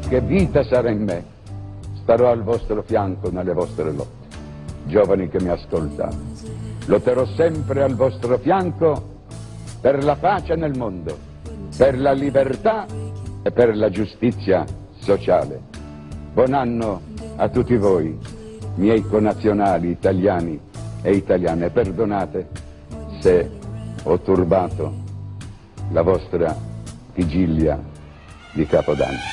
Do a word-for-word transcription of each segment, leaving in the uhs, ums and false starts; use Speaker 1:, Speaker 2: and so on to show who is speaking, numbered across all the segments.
Speaker 1: finché vita sarà in me, starò al vostro fianco nelle vostre lotte. Giovani che mi ascoltate, lotterò sempre al vostro fianco per la pace nel mondo, per la libertà e per la giustizia sociale. Buon anno a tutti voi, miei connazionali italiani e italiane. Perdonate se ho turbato la vostra vigilia di Capodanno.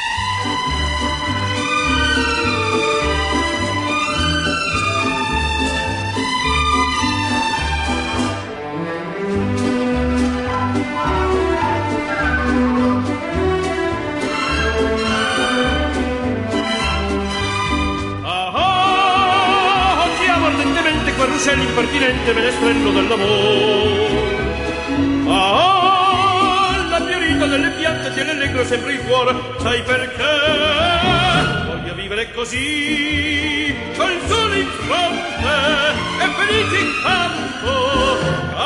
Speaker 2: C'è l'impertinente menestrello dell'amore. Ah, la fiorita delle piante tiene allegro sempre il cuore. Sai perché? Voglio vivere così, col sole in fronte e felice in campo.